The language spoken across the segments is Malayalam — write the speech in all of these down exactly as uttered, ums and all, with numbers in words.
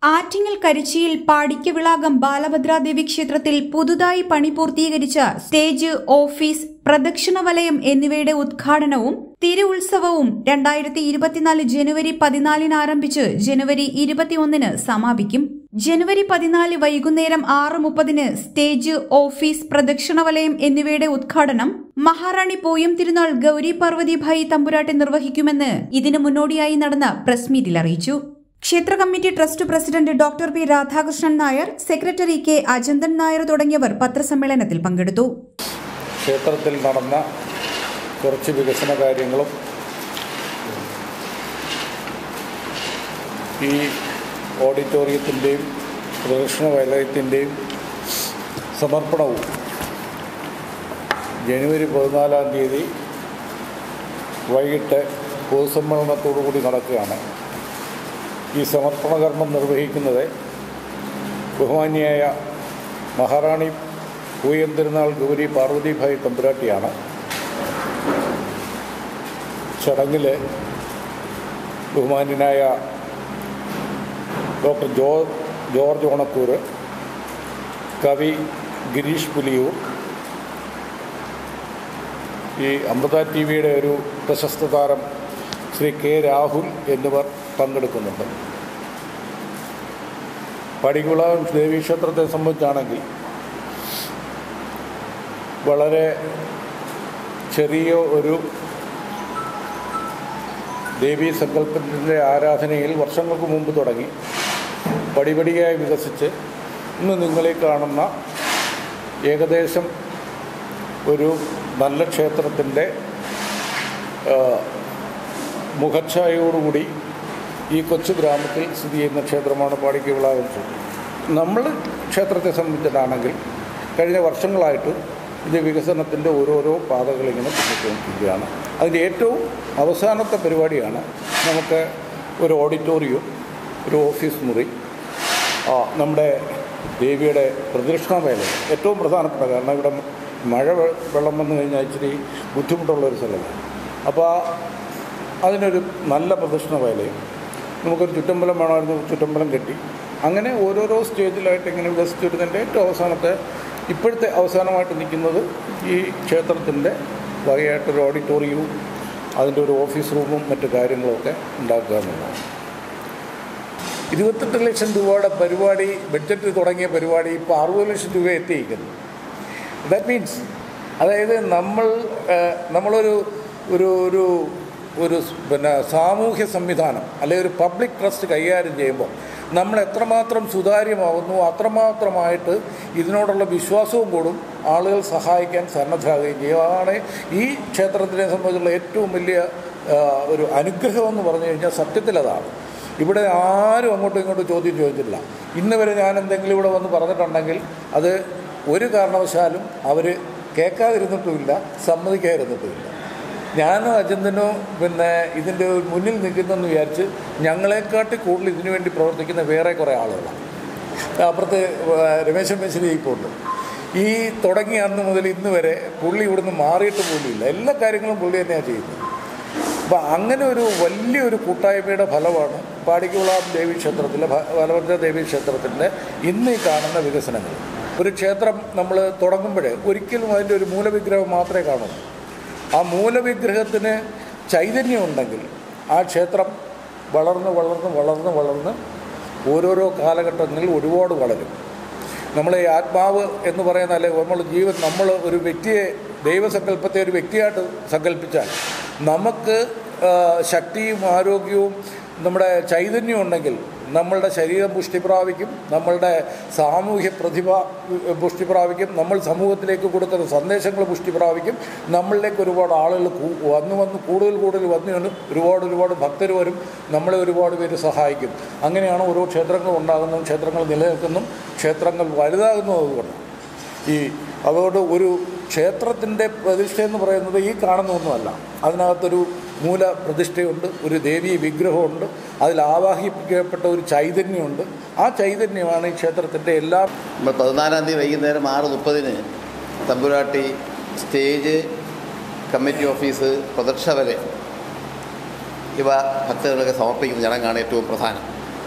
ആറ്റിങ്ങൽ കരിച്ചിയിൽ പാടിക്കവിളാകം ബാലഭദ്രാദേവി ക്ഷേത്രത്തിൽ പുതുതായി പണി പൂർത്തീകരിച്ച സ്റ്റേജ്, ഓഫീസ്, പ്രദക്ഷിണ വലയം എന്നിവയുടെ ഉദ്ഘാടനവും തിരുവുത്സവവും രണ്ടായിരത്തി ഇരുപത്തിനാല് ജനുവരി പതിനാലിന് ആരംഭിച്ച് ജനുവരി ഇരുപത്തിയൊന്നിന് സമാപിക്കും. ജനുവരി പതിനാല് വൈകുന്നേരം ആറ് മുപ്പതിന് സ്റ്റേജ്, ഓഫീസ്, പ്രദക്ഷിണ വലയം എന്നിവയുടെ ഉദ്ഘാടനം മഹാറാണി പൂയം തിരുനാൾ ഗൌരി പാർവതിഭായി തമ്പുരാട്ടി നിർവഹിക്കുമെന്ന് ഇതിനു മുന്നോടിയായി നടന്ന പ്രസ് മീറ്റിൽ അറിയിച്ചു. ക്ഷേത്ര committee trust president doctor P Radhakrishnan Nair, secretary K Ajanthan Nair തുടങ്ങിയവർ പത്രസമ്മേളനത്തിൽ പങ്കെടുത്തു. ക്ഷേത്രത്തിൽ നടന്ന കുറച്ച് വികസന കാര്യങ്ങളും ഈ ഓഡിറ്റോറിയത്തിൻ്റെയും പ്രദക്ഷിണ വലയത്തിൻ്റെയും സമർപ്പണവും ജനുവരി പതിനാലാം തീയതി വൈകിട്ട് പൊതുസമ്മേളനത്തോടുകൂടി നടക്കുകയാണ്. ഈ സമർപ്പണ കർമ്മം നിർവഹിക്കുന്നത് ബഹുമാന്യയായ മഹാറാണി പൂയം തിരുനാൾ ഗൗരി പാർവതിഭായി തമ്പുരാട്ടിയാണ്. ചടങ്ങിൽ ബഹുമാന്യനായ ഡോക്ടർ ജോ ജോർജ് ഓണക്കൂർ, കവി ഗിരീഷ് പുലിയൂർ, ഈ അമൃത ടി വിയുടെ ഒരു പ്രശസ്ത താരം ശ്രീ കെ രാഹുൽ എന്നിവർ പങ്കെടുക്കുന്നുണ്ട്. പാടിക്കവിളാകം ദേവീക്ഷേത്രത്തെ സംബന്ധിച്ചാണെങ്കിൽ വളരെ ചെറിയ ഒരു ദേവീ സങ്കല്പത്തിൻ്റെ ആരാധനയിൽ വർഷങ്ങൾക്ക് മുമ്പ് തുടങ്ങി പടിപടിയായി വികസിച്ച് ഇന്ന് നിങ്ങളീ കാണുന്ന ഏകദേശം ഒരു നല്ല ക്ഷേത്രത്തിൻ്റെ മുഖച്ഛായയോടുകൂടി ഈ കൊച്ചു ഗ്രാമത്തിൽ സ്ഥിതി ചെയ്യുന്ന ക്ഷേത്രമാണ് പാടിക്കവിളാകം ക്ഷേത്രം. നമ്മൾ ക്ഷേത്രത്തെ സംബന്ധിച്ചിട്ടാണെങ്കിൽ കഴിഞ്ഞ വർഷങ്ങളായിട്ട് ഇത് വികസനത്തിൻ്റെ ഓരോരോ പാതകളിങ്ങനെ പിന്നിട്ടുകൊണ്ടിരിക്കുകയാണ്. അതിൻ്റെ ഏറ്റവും അവസാനത്തെ പരിപാടിയാണ് നമുക്ക് ഒരു ഓഡിറ്റോറിയം, ഒരു ഓഫീസ് മുറി, നമ്മുടെ ദേവിയുടെ പ്രദക്ഷിണ വേല ഏറ്റവും പ്രധാനപ്പെട്ട, കാരണം ഇവിടെ മഴ വെള്ളം വന്നു കഴിഞ്ഞാൽ ഇച്ചിരി ബുദ്ധിമുട്ടുള്ളൊരു സ്ഥലമാണ്. അപ്പോൾ അതിനൊരു നല്ല പ്രദക്ഷിണ വേലയും, നമുക്കൊരു ചുറ്റമ്പലം വേണമായിരുന്നു, ചുറ്റമ്പലം കെട്ടി, അങ്ങനെ ഓരോരോ സ്റ്റേജിലായിട്ട് ഇങ്ങനെ വികസിച്ചിരുന്നതിൻ്റെ ഏറ്റവും അവസാനത്തെ ഇപ്പോഴത്തെ അവസാനമായിട്ട് നിൽക്കുന്നത് ഈ ക്ഷേത്രത്തിൻ്റെ വകയായിട്ടൊരു ഓഡിറ്റോറിയവും അതിൻ്റെ ഒരു ഓഫീസ് റൂമും മറ്റു കാര്യങ്ങളുമൊക്കെ ഉണ്ടാക്കുക എന്നുള്ളതാണ്. ഇരുപത്തെട്ട് ലക്ഷം രൂപയുടെ പരിപാടി ബഡ്ജറ്റ് തുടങ്ങിയ പരിപാടി ഇപ്പോൾ അറുപത് ലക്ഷം രൂപ എത്തിയിരിക്കുന്നു. ദാറ്റ് മീൻസ് അതായത് നമ്മൾ നമ്മളൊരു ഒരു ഒരു ഒരു പിന്നെ സാമൂഹ്യ സംവിധാനം അല്ലെങ്കിൽ ഒരു പബ്ലിക് ട്രസ്റ്റ് കൈകാര്യം ചെയ്യുമ്പോൾ നമ്മൾ എത്രമാത്രം സുതാര്യമാകുന്നു അത്രമാത്രമായിട്ട് ഇതിനോടുള്ള വിശ്വാസവും കൂടും, ആളുകൾ സഹായിക്കാൻ സന്നദ്ധരാകുകയും ചെയ്യും. അതാണ് ഈ ക്ഷേത്രത്തിനെ സംബന്ധിച്ചുള്ള ഏറ്റവും വലിയ ഒരു അനുഗ്രഹമെന്ന് പറഞ്ഞു കഴിഞ്ഞാൽ സത്യത്തിലതാണ്. ഇവിടെ ആരും അങ്ങോട്ടും ഇങ്ങോട്ടും ചോദ്യം ചോദിച്ചില്ല. ഇന്ന് വരെ ഞാൻ എന്തെങ്കിലും ഇവിടെ വന്ന് പറഞ്ഞിട്ടുണ്ടെങ്കിൽ അത് ഒരു കാരണവശാലും അവർ കേൾക്കാതിരുന്നിട്ടുമില്ല, സമ്മതിക്കാതിരുന്നിട്ടുമില്ല. ഞാനോ അജന്തനോ പിന്നെ ഇതിൻ്റെ മുന്നിൽ നിൽക്കുന്നെന്ന് വിചാരിച്ച് ഞങ്ങളെക്കാട്ടി കൂടുതൽ ഇതിനു വേണ്ടി പ്രവർത്തിക്കുന്ന വേറെ കുറേ ആളുകളാണ്. അപ്പുറത്ത് രമേശൻ മേശ്ശേരി ഇപ്പോൾ ഉണ്ട്. ഈ തുടങ്ങിയ അന്ന് മുതൽ ഇന്ന് വരെ പുള്ളി ഇവിടുന്ന് മാറിയിട്ട് പോലുമില്ല, എല്ലാ കാര്യങ്ങളും പുള്ളി തന്നെയാണ് ചെയ്യുന്നത്. അപ്പം അങ്ങനെ ഒരു വലിയൊരു കൂട്ടായ്മയുടെ ഫലമാണ് പാടിക്കവിളാകം ദേവീക്ഷേത്രത്തിലെ ബാലഭദ്ര ദേവീക്ഷേത്രത്തിൻ്റെ ഇന്ന് ഈ കാണുന്ന വികസനങ്ങൾ. ഒരു ക്ഷേത്രം നമ്മൾ തുടങ്ങുമ്പോൾ ഒരിക്കലും അതിൻ്റെ ഒരു മൂലവിഗ്രഹം മാത്രമേ കാണുള്ളൂ. ആ മൂലവിഗ്രഹത്തിന് ചൈതന്യമുണ്ടെങ്കിൽ ആ ക്ഷേത്രം വളർന്ന് വളർന്ന് വളർന്ന് വളർന്ന് ഓരോരോ കാലഘട്ടങ്ങളിൽ ഒരുപാട് വളരും. നമ്മളെ ഈ ആത്മാവ് എന്ന് പറയുന്ന, അല്ലെങ്കിൽ നമ്മൾ ജീവൻ, നമ്മൾ ഒരു വ്യക്തിയെ, ദൈവസങ്കല്പത്തെ ഒരു വ്യക്തിയായിട്ട് സങ്കല്പിച്ചാൽ നമുക്ക് ശക്തിയും ആരോഗ്യവും നമ്മുടെ ചൈതന്യം ഉണ്ടെങ്കിൽ നമ്മളുടെ ശരീരം പുഷ്ടി പ്രാപിക്കും, നമ്മളുടെ സാമൂഹ്യ പ്രതിഭ പുഷ്ടി പ്രാപിക്കും, നമ്മൾ സമൂഹത്തിലേക്ക് കൊടുക്കുന്ന സന്ദേശങ്ങൾ പുഷ്ടി പ്രാപിക്കും, നമ്മളിലേക്ക് ഒരുപാട് ആളുകൾ വന്ന് വന്ന് കൂടുതൽ കൂടുതൽ വന്ന് ഒരുപാട് ഒരുപാട് ഭക്തർ വരും, നമ്മളെ ഒരുപാട് പേര് സഹായിക്കും. അങ്ങനെയാണ് ഓരോ ക്ഷേത്രങ്ങളും ഉണ്ടാകുന്നതും ക്ഷേത്രങ്ങൾ നിലനിൽക്കുന്നതും ക്ഷേത്രങ്ങൾ വലുതാകുന്നതും. അതുകൊണ്ട് ഈ അതുകൊണ്ട് ഒരു ക്ഷേത്രത്തിൻ്റെ പ്രതിഷ്ഠ എന്ന് പറയുന്നത് ഈ കാണുന്നൊന്നുമല്ല. അതിനകത്തൊരു മൂല പ്രതിഷ്ഠയുണ്ട്, ഒരു ദേവീ വിഗ്രഹമുണ്ട്, അതിൽ ആവാഹിപ്പിക്കപ്പെട്ട ഒരു ചൈതന്യമുണ്ട്. ആ ചൈതന്യമാണ് ഈ ക്ഷേത്രത്തിൻ്റെ എല്ലാ. പതിനാലാം തീയതി വൈകുന്നേരം ആറ് മുപ്പതിന് തമ്പുരാട്ടി സ്റ്റേജ്, കമ്മിറ്റി ഓഫീസ്, പ്രദക്ഷിണ വലയം ഇവ ഭക്തர்களுக்கு സമർപ്പിക്കുന്ന ചടങ്ങാണ് ഏറ്റവും പ്രധാനം.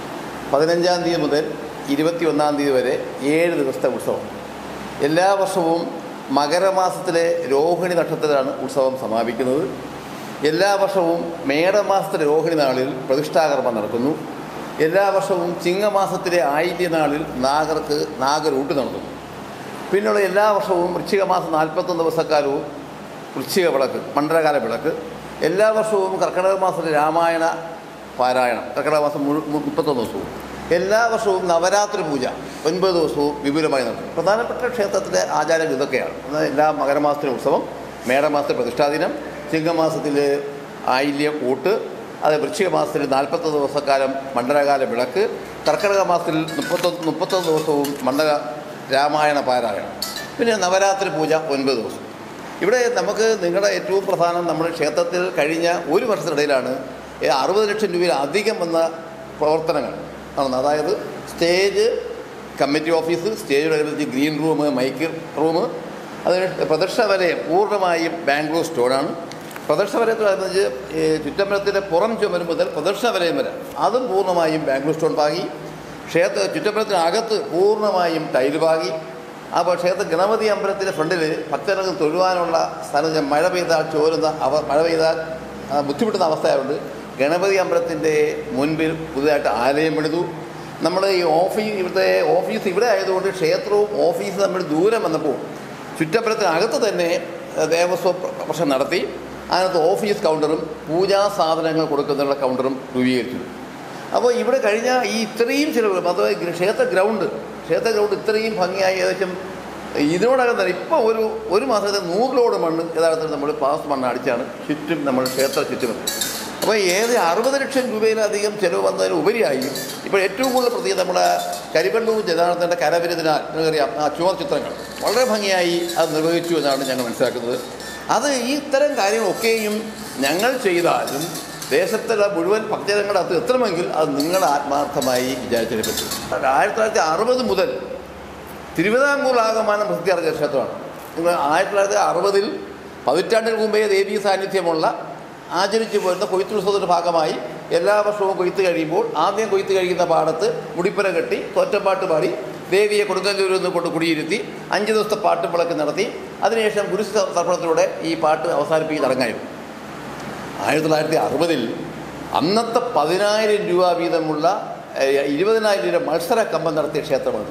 പതിനഞ്ചാം തീയതി മുതൽ ഇരുപത്തി ഒന്നാം തീയതി വരെ ഏഴ് ദിവസത്തെ ഉത്സവം. എല്ലാ വർഷവും മകരമാസത്തിലെ രോഹിണി നക്ഷത്രത്തിലാണ് ഉത്സവം സമാപിക്കുന്നത്. എല്ലാ വർഷവും മേടമാസത്തിലെ രോഹിണി നാളിൽ പ്രതിഷ്ഠാകർമ്മം നടക്കുന്നു. എല്ലാ വർഷവും ചിങ്ങമാസത്തിലെ ആയില്യ നാളിൽ നാഗർക്ക് നാഗരൂട്ട് നടത്തുന്നു. പിന്നെയുള്ള എല്ലാ വർഷവും വൃശ്ചിക മാസം നാൽപ്പത്തൊന്ന് ദിവസക്കാലവും വൃശ്ചിക വിളക്ക്, മണ്ഡലകാല വിളക്ക്. എല്ലാ വർഷവും കർക്കിടക മാസത്തിലെ രാമായണ പാരായണം, കർക്കിടക മാസം മുഴു മുപ്പത്തൊന്ന് ദിവസവും. എല്ലാ വർഷവും നവരാത്രി പൂജ ഒൻപത് ദിവസവും വിപുലമായി നടത്തും. പ്രധാനപ്പെട്ട ക്ഷേത്രത്തിലെ ആചാരം ഇതൊക്കെയാണ്. എല്ലാ മകരമാസത്തിലെ ഉത്സവം, മേടമാസത്തിലെ പ്രതിഷ്ഠാദിനം, ചിങ്ങമാസത്തിൽ ആയില്യ കൂട്ട്, അത് വൃശ്ചിക മാസത്തിൽ നാൽപ്പത്തൊന്ന് ദിവസക്കാലം മണ്ഡലകാല വിളക്ക്, കർക്കിടക മാസത്തിൽ മുപ്പത്തൊന്ന് മുപ്പത്തൊന്ന് ദിവസവും മണ്ഡല രാമായണ പാരായണം, പിന്നെ നവരാത്രി പൂജ ഒൻപത് ദിവസം. ഇവിടെ നമുക്ക് നിങ്ങളുടെ ഏറ്റവും പ്രധാനം നമ്മുടെ ക്ഷേത്രത്തിൽ കഴിഞ്ഞ ഒരു വർഷത്തിനിടയിലാണ് അറുപത് ലക്ഷം രൂപയിൽ അധികം വന്ന പ്രവർത്തനങ്ങൾ നടന്നത്. അതായത് സ്റ്റേജ് കമ്മിറ്റി ഓഫീസ്, സ്റ്റേജിനോടനുബന്ധിച്ച് ഗ്രീൻ റൂം, മൈക്ക് റൂം, അതിന് പ്രദർശന വലയം പൂർണ്ണമായും ബാംഗ്ലൂർ സ്റ്റോറാണ്. പ്രദർശന വലയത്തോടനുബന്ധിച്ച് ചുറ്റമ്പലത്തിൻ്റെ പുറം ചുമരും മുതൽ പ്രദർശന വലയം വരെ അതും പൂർണ്ണമായും ബാംഗ്ലൂർ സ്റ്റോൺ പാകി. ക്ഷേത്ര ചുറ്റമ്പലത്തിനകത്ത് പൂർണ്ണമായും ടൈല് പാകി. അപ്പോൾ ക്ഷേത്ര ഗണപതി അമ്പലത്തിൻ്റെ ഫ്രണ്ടിൽ ഭക്തർക്ക് തൊഴുവാനുള്ള സ്ഥലം മഴ പെയ്താൽ ചോരുന്ന അവ മഴ പെയ്താൽ ബുദ്ധിമുട്ടുന്ന അവസ്ഥയായതുകൊണ്ട് ഗണപതി അമ്പലത്തിൻ്റെ മുൻപിൽ പുതുതായിട്ട് ആലയം പണിതു. നമ്മൾ ഈ ഓഫീസ് ഇവിടുത്തെ ഓഫീസ് ഇവിടെ ആയതുകൊണ്ട് ക്ഷേത്രവും ഓഫീസും തമ്മിൽ ദൂരം വന്നപ്പോൾ ചുറ്റമ്പലത്തിനകത്ത് തന്നെ ദേവസ്വം പ്രശ്നം നടത്തി. അതിനകത്ത് ഓഫീസ് കൗണ്ടറും പൂജാ സാധനങ്ങൾ കൊടുക്കുന്നതിനുള്ള കൗണ്ടറും രൂപീകരിച്ചു. അപ്പോൾ ഇവിടെ കഴിഞ്ഞ ഈ ഇത്രയും ചിലവ്, അഥവാ ക്ഷേത്ര ഗ്രൗണ്ട് ക്ഷേത്ര ഗ്രൗണ്ട് ഇത്രയും ഭംഗിയായി ഏകദേശം ഇതിനോടകം തന്നെ ഇപ്പോൾ ഒരു ഒരു മാസത്തെ നൂറിലോട് മണ്ണ് യഥാർത്ഥത്തിൽ നമ്മൾ പാസ് മണ്ണ് അടിച്ചാണ് ചുറ്റും നമ്മൾ ക്ഷേത്ര ചുറ്റും. അപ്പോൾ ഏത് അറുപത് ലക്ഷം രൂപയിലധികം ചിലവ് വന്നതിന് ഉപരിയായി ഇപ്പോൾ ഏറ്റവും കൂടുതൽ പ്രത്യേകത നമ്മുടെ കരിവള്ളൂർ ജനാർദ്ദൻ്റെ കരവിരുതിനാൽ നിങ്ങൾക്കറിയാം ആ ചുവർ ചിത്രങ്ങൾ വളരെ ഭംഗിയായി അത് നിർവഹിച്ചു എന്നാണ് ഞങ്ങൾ മനസ്സിലാക്കുന്നത്. അത് ഈ ഇത്തരം കാര്യങ്ങളൊക്കെയും ഞങ്ങൾ ചെയ്താലും ദേശത്തുള്ള മുഴുവൻ ഭക്തജനങ്ങളുടെ അകത്ത് എത്തണമെങ്കിൽ അത് നിങ്ങൾ ആത്മാർത്ഥമായി വിചാരിച്ചതിനെ പറ്റും. ആയിരത്തി തൊള്ളായിരത്തി അറുപത് മുതൽ തിരുവിതാംകൂർ ആകമാനം പ്രസിദ്ധിയാർജിച്ച ക്ഷേത്രമാണ്. നിങ്ങൾ ആയിരത്തി തൊള്ളായിരത്തി അറുപതിൽ പതിറ്റാണ്ടിന് മുമ്പേ ദേവീ സാന്നിധ്യമുള്ള ആചരിച്ചു പോരുന്ന കൊയ്ത്തുത്സവത്തിൻ്റെ ഭാഗമായി എല്ലാ വർഷവും കൊയ്ത്ത് കഴിയുമ്പോൾ ആദ്യം കൊയ്ത്ത് കഴിയുന്ന പാടത്ത് മുടിപ്പുര കെട്ടി തോറ്റപ്പാട്ട് പാടി ദേവിയെ കൊടുങ്ങല്ലൂരിൽ നിന്ന് കൊണ്ട് കുടിയിരുത്തി അഞ്ച് ദിവസത്തെ പാട്ടും വിളക്ക് നടത്തി അതിനുശേഷം ഗുരുസ തർപ്പണത്തിലൂടെ ഈ പാട്ട് അവസാനിപ്പിക്കുന്ന ചടങ്ങായിരുന്നു. ആയിരത്തി തൊള്ളായിരത്തി അറുപതിൽ അന്നത്തെ പതിനായിരം രൂപ വീതമുള്ള ഇരുപതിനായിരം രൂപ മത്സര കമ്പം നടത്തിയ ക്ഷേത്രമാണ്.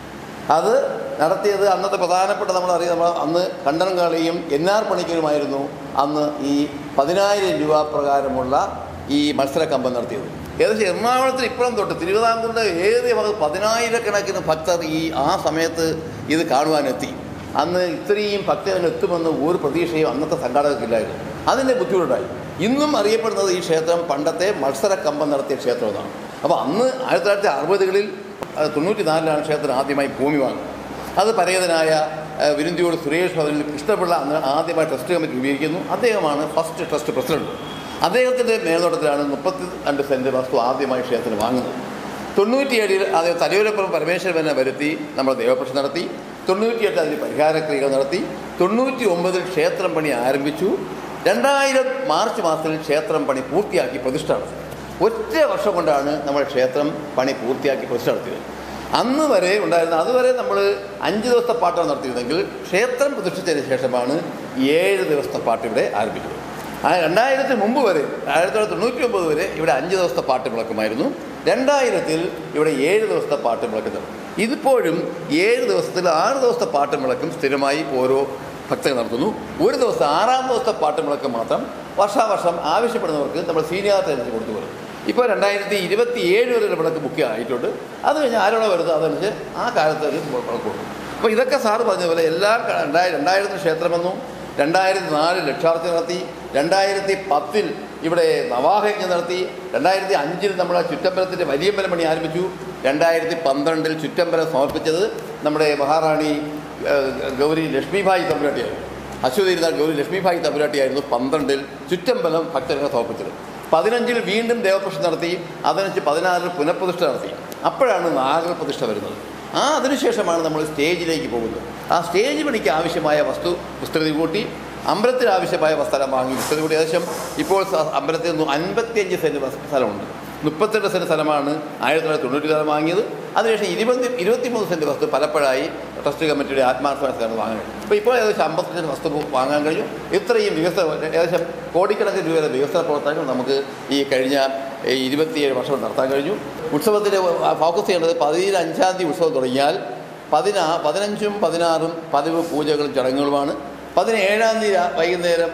അത് നടത്തിയത് അന്നത്തെ പ്രധാനപ്പെട്ട നമ്മളറിയാം, നമ്മൾ അന്ന് കണ്ടൻകാളിയും എൻ ആർ പണിക്കരുമായിരുന്നു അന്ന് ഈ പതിനായിരം രൂപ പ്രകാരമുള്ള ഈ മത്സര കമ്പം നടത്തിയത്. ഏകദേശം എറണാകുളത്തിൽ ഇപ്പോഴും തൊട്ട് തിരുവിതാംകൂറിൻ്റെ ഏത് പതിനായിരക്കണക്കിന് ഭക്തർ ഈ ആ സമയത്ത് ഇത് കാണുവാനെത്തി. അന്ന് ഇത്രയും ഭക്തജനങ്ങൾ എത്തുമെന്ന് ഒരു പ്രതീക്ഷയും അന്നത്തെ സംഘാടകർക്കില്ലായിരുന്നു. അതിൻ്റെ ബുദ്ധിമുട്ടുണ്ടായി. ഇന്നും അറിയപ്പെടുന്നത് ഈ ക്ഷേത്രം പണ്ടത്തെ മത്സര കമ്പം നടത്തിയ ക്ഷേത്രം എന്നാണ്. അപ്പോൾ അന്ന് ആയിരത്തി തൊള്ളായിരത്തി അറുപതുകളിൽ തൊണ്ണൂറ്റി നാലിലാണ് ക്ഷേത്രം ആദ്യമായി ഭൂമി വാങ്ങുന്നത്. അത് പരേതനായ വിരുന്തിയോട് സുരേഷ് ഭവനിൽ കൃഷ്ണപിള്ള അന്ന് ആദ്യമായി ട്രസ്റ്റ് കമ്മിറ്റി രൂപീകരിക്കുന്നു. അദ്ദേഹമാണ് ഫസ്റ്റ് ട്രസ്റ്റ് പ്രസിഡന്റ്. അദ്ദേഹത്തിൻ്റെ മേൽനോട്ടത്തിലാണ് മുപ്പത്തി രണ്ട് സെൻറ്റ് വസ്തു ആദ്യമായി ക്ഷേത്രത്തിന് വാങ്ങുന്നത്. തൊണ്ണൂറ്റിയേഴിൽ അദ്ദേഹം തലയോരപ്പുറം പരമേശ്വരനെ വരുത്തി നമ്മൾ ദേവപ്രശ്നം നടത്തി. തൊണ്ണൂറ്റിയെട്ട് അതിന് പരിഹാരക്രിയകൾ നടത്തി. തൊണ്ണൂറ്റി ഒമ്പതിൽ ക്ഷേത്രം പണി ആരംഭിച്ചു. രണ്ടായിരം മാർച്ച് മാസത്തിൽ ക്ഷേത്രം പണി പൂർത്തിയാക്കി പ്രതിഷ്ഠ നടത്തി. ഒറ്റ വർഷം കൊണ്ടാണ് നമ്മൾ ക്ഷേത്രം പണി പൂർത്തിയാക്കി പ്രതിഷ്ഠ നടത്തിയത്. അന്ന് വരെ ഉണ്ടായിരുന്ന അതുവരെ നമ്മൾ അഞ്ച് ദിവസത്തെ പാട്ടാണ് നടത്തിയിരുന്നെങ്കിൽ ക്ഷേത്രം പ്രതിഷ്ഠിച്ചതിന് ശേഷമാണ് ഏഴ് ദിവസത്തെ പാട്ട് ഇവിടെ ആരംഭിച്ചത്. ആ രണ്ടായിരത്തിന് മുമ്പ് വരെ ആയിരത്തി തൊള്ളായിരത്തി തൊണ്ണൂറ്റി ഒമ്പത് വരെ ഇവിടെ അഞ്ച് ദിവസത്തെ പാട്ട് വിളക്കുമായിരുന്നു. രണ്ടായിരത്തിൽ ഇവിടെ ഏഴ് ദിവസത്തെ പാട്ട് വിളക്കുന്നത്. ഇതിപ്പോഴും ഏഴ് ദിവസത്തിൽ ആറ് ദിവസത്തെ പാട്ടും വിളക്കും സ്ഥിരമായി ഓരോ ഭക്തർ നടത്തുന്നു. ഒരു ദിവസം ആറാം ദിവസത്തെ പാട്ടും വിളക്കും മാത്രം വർഷാവർഷം ആവശ്യപ്പെടുന്നവർക്ക് നമ്മൾ സീനിയാറിറ്റി അനുസരിച്ച് കൊടുത്തു വരും. ഇപ്പോൾ രണ്ടായിരത്തി ഇരുപത്തി ഏഴ് വരെ വിളക്ക് ബുക്ക് ആയിട്ടുണ്ട്. അത് കഴിഞ്ഞ് ആരോടെ വരുന്നത് അതനുസരിച്ച് ആ കാലത്ത് ഒരു വിളക്ക് കൊടുക്കും. അപ്പോൾ ഇതൊക്കെ സാറ് പറഞ്ഞതുപോലെ എല്ലാ രണ്ടായിരം രണ്ടായിരത്തിന് ക്ഷേത്രമെന്നും രണ്ടായിരത്തി നാലിൽ ലക്ഷാർച്ചന നടത്തി. രണ്ടായിരത്തി പത്തിൽ ഇവിടെ നവാഹയജ്ഞം നടത്തി. രണ്ടായിരത്തി അഞ്ചിൽ നമ്മൾ ചുറ്റമ്പലത്തിൻ്റെ വലിയമ്പലം പണി ആരംഭിച്ചു. രണ്ടായിരത്തി പന്ത്രണ്ടിൽ ചുറ്റമ്പലം സമർപ്പിച്ചത് നമ്മുടെ മഹാറാണി ഗൗരി ലക്ഷ്മിഭായി തമ്പുരാട്ടിയായിരുന്നു. അശ്വതിരുന്നാൾ ഗൗരി ലക്ഷ്മിഭായി തമ്പുരാട്ടിയായിരുന്നു പന്ത്രണ്ടിൽ ചുറ്റമ്പലം ഭക്തർക്ക് സമർപ്പിച്ചത്. പതിനഞ്ചിൽ വീണ്ടും ദേവപ്രതിഷ്ഠ നടത്തി. അതനുസരിച്ച് പതിനാറിൽ പുനഃപ്രതിഷ്ഠ നടത്തി. അപ്പോഴാണ് നാഗർ പ്രതിഷ്ഠ വരുന്നത്. ആ അതിനുശേഷമാണ് നമ്മൾ സ്റ്റേജിലേക്ക് പോകുന്നത്. ആ സ്റ്റേജ് പണിക്ക് ആവശ്യമായ വസ്തു വിസ്തൃതി കൂട്ടി, അമ്പലത്തിൽ ആവശ്യമായ സ്ഥലം വാങ്ങി വിസ്തൃതി കൂട്ടി. ഏകദേശം ഇപ്പോൾ അമ്പലത്തിൽ നിന്ന് അൻപത്തിയഞ്ച് സെൻറ്റ് സ്ഥലമുണ്ട്. മുപ്പത്തെട്ട് സെൻറ്റ് സ്ഥലമാണ് ആയിരത്തി തൊള്ളായിരത്തി തൊണ്ണൂറ്റി നാല് വാങ്ങിയത്. അതിനുശേഷം ഇരുപത്തി ഇരുപത്തിമൂന്ന് സെൻറ്റ് വസ്തു പലപ്പോഴായി ട്രസ്റ്റ് കമ്മിറ്റിയുടെ ആത്മാർത്ഥമാണ് വാങ്ങാൻ കഴിയും. അപ്പോൾ ഇപ്പോൾ ഏകദേശം അമ്പത്തി സെൻറ്റ് വസ്തു വാങ്ങാൻ കഴിഞ്ഞു. ഇത്രയും വികസന ഏകദേശം കോടിക്കണക്കിന് രൂപയുടെ വികസന പ്രവർത്തനങ്ങൾ നമുക്ക് ഈ കഴിഞ്ഞ ഇരുപത്തിയേഴ് വർഷം നടത്താൻ കഴിഞ്ഞു. ഉത്സവത്തിൻ്റെ ഫോക്കസ് ചെയ്യേണ്ടത് പതിനേഴ് അഞ്ചാം തീയതി ഉത്സവം തുടങ്ങിയാൽ പതിനാ പതിനഞ്ചും പതിനാറും പതിവ് പൂജകളും ചടങ്ങുകളുമാണ്. പതിനേഴാം തീയതി വൈകുന്നേരം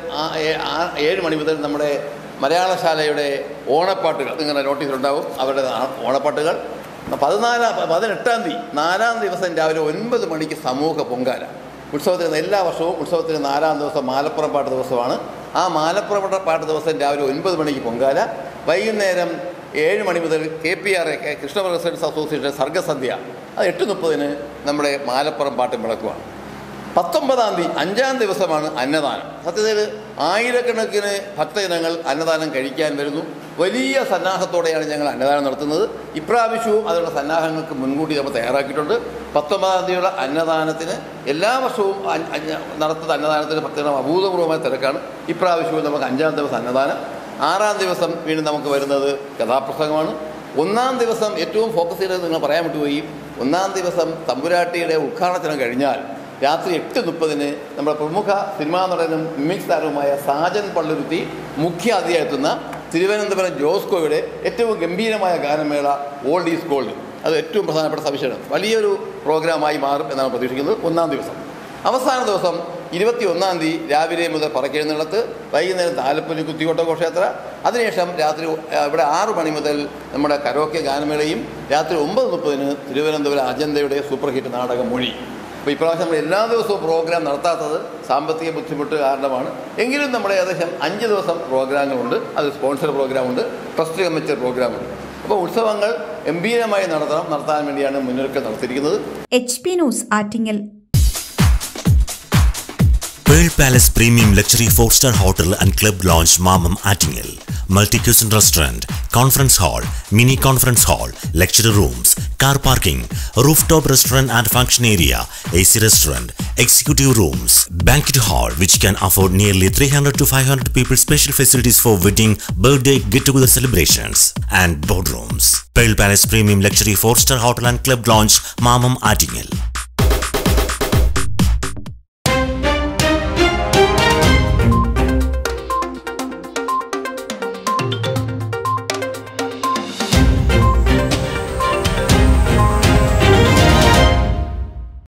ഏഴ് മണി മുതൽ നമ്മുടെ മലയാളശാലയുടെ ഓണപ്പാട്ടുകൾ ഇങ്ങനെ നോട്ടീസിലുണ്ടാവും, അവരുടെ ഓണപ്പാട്ടുകൾ. പതിനാലാം പതിനെട്ടാം തീയതി നാലാം ദിവസം രാവിലെ ഒൻപത് മണിക്ക് സമൂഹ പൊങ്കാല. ഉത്സവത്തിന് എല്ലാ വർഷവും ഉത്സവത്തിന് നാലാം ദിവസം മാലപ്പുറം പാട്ട് ദിവസമാണ്. ആ മാലപ്പുറം പാട്ട് ദിവസം രാവിലെ ഒൻപത് മണിക്ക് പൊങ്കാല. വൈകുന്നേരം ഏഴ് മണി മുതൽ K P R A Krishna residents association സർഗസന്ധ്യ, അത് എട്ട് മുപ്പതിന് നമ്മുടെ മാലപ്പുറം പാട്ട് മുടക്കുവാണ്. പത്തൊമ്പതാം തീയതി അഞ്ചാം ദിവസമാണ് അന്നദാനം. സത്യത്തിൽ ആയിരക്കണക്കിന് ഭക്തജനങ്ങൾ അന്നദാനം കഴിക്കാൻ വരുന്നു. വലിയ സന്നാഹത്തോടെയാണ് ഞങ്ങൾ അന്നദാനം നടത്തുന്നത്. ഇപ്രാവശ്യവും അതിനുള്ള സന്നാഹങ്ങൾക്ക് മുൻകൂട്ടി നമ്മൾ തയ്യാറാക്കിയിട്ടുണ്ട്. പത്തൊമ്പതാം തീയതിയുള്ള അന്നദാനത്തിന് എല്ലാ വർഷവും നടത്തുന്ന അന്നദാനത്തിന് ഭക്തജനം അഭൂതപൂർവമായ തിരക്കാണ്. ഇപ്രാവശ്യവും നമുക്ക് അഞ്ചാം ദിവസം അന്നദാനം. ആറാം ദിവസം വീണ്ടും നമുക്ക് വരുന്നത് കഥാപ്രസംഗമാണ്. ഒന്നാം ദിവസം ഏറ്റവും ഫോക്കസ് ചെയ്തത് നിങ്ങൾ പറയാൻ വിട്ടുപോയി. ഒന്നാം ദിവസം തമ്പുരാട്ടിയുടെ ഉദ്ഘാടനം കഴിഞ്ഞാൽ രാത്രി എട്ട് മുപ്പതിന് നമ്മുടെ പ്രമുഖ സിനിമാ നടനും മിമിക്സ് താരവുമായ സാജൻ പള്ളുരുത്തി മുഖ്യ അതിഥിയായെത്തുന്ന തിരുവനന്തപുരം ജോസ്കോയുടെ ഏറ്റവും ഗംഭീരമായ ഗാനമേള ഓൾഡ് ഈസ് ഗോൾഡ്, അത് ഏറ്റവും പ്രധാനപ്പെട്ട സവിശേഷത വലിയൊരു പ്രോഗ്രാമായി മാറും എന്നാണ് പ്രതീക്ഷിക്കുന്നത്. ഒന്നാം ദിവസം. അവസാന ദിവസം ഇരുപത്തി ഒന്നാം തീയതി രാവിലെ മുതൽ പറക്കെഴുന്നള്ളത്ത്, വൈകുന്നേരം താലപ്പൊലി കുത്തിയോട്ട ഘോഷയാത്ര, അതിനുശേഷം രാത്രി ഇവിടെ ആറ് മണി മുതൽ നമ്മുടെ കരോക്കെ ഗാനമേളയും രാത്രി ഒമ്പത് മുപ്പതിന് തിരുവനന്തപുരം അജന്തയുടെ സൂപ്പർ ഹിറ്റ് നാടകം മൊഴി. അപ്പോൾ ഇപ്രാവശ്യം നമ്മൾ എല്ലാ ദിവസവും പ്രോഗ്രാം നടത്താത്തത് സാമ്പത്തിക ബുദ്ധിമുട്ട് കാരണമാണ്. എങ്കിലും നമ്മുടെ ഏകദേശം അഞ്ച് ദിവസം പ്രോഗ്രാമുകളുണ്ട്. അത് സ്പോൺസർ പ്രോഗ്രാമുണ്ട്, ട്രസ്റ്റ് കമ്മിറ്റി പ്രോഗ്രാമുണ്ട്. അപ്പോൾ ഉത്സവങ്ങൾ ഗംഭീരമായി നടത്തണം നടത്താൻ വേണ്ടിയാണ് മുന്നൊരുക്കം നടത്തിയിരിക്കുന്നത്. H P news Attingal. Pearl Palace Premium Luxury four star Hotel and Club Lounge Mamam Attingel. Multi-cuisine restaurant, conference hall, mini conference hall, lecture rooms, car parking, rooftop restaurant and function area, A C restaurant, executive rooms, banquet hall which can afford nearly three hundred to five hundred people, special facilities for wedding, birthday, get-together celebrations and boardrooms. Pearl Palace Premium Luxury four star Hotel and Club Lounge Mamam Attingel.